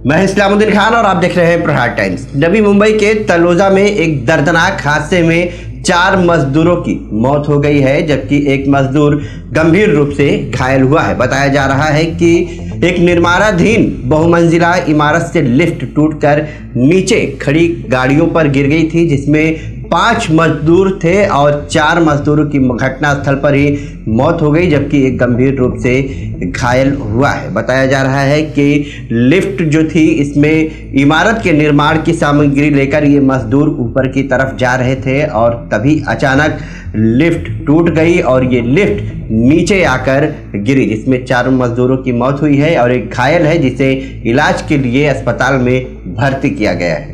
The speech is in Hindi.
मैं इस्लामुद्दीन खान और आप देख रहे हैं प्रहार टाइम्स। नवी मुंबई के तलोजा में एक दर्दनाक हादसे में 4 मजदूरों की मौत हो गई है, जबकि एक मजदूर गंभीर रूप से घायल हुआ है। बताया जा रहा है कि एक निर्माणाधीन बहुमंजिला इमारत से लिफ्ट टूटकर नीचे खड़ी गाड़ियों पर गिर गई थी, जिसमें 5 मजदूर थे और 4 मजदूरों की घटनास्थल पर ही मौत हो गई, जबकि एक गंभीर रूप से घायल हुआ है। बताया जा रहा है कि लिफ्ट जो थी, इसमें इमारत के निर्माण की सामग्री लेकर ये मजदूर ऊपर की तरफ जा रहे थे और तभी अचानक लिफ्ट टूट गई और ये लिफ्ट नीचे आकर गिरी, जिसमें 4 मजदूरों की मौत हुई है और एक घायल है, जिसे इलाज के लिए अस्पताल में भर्ती किया गया है।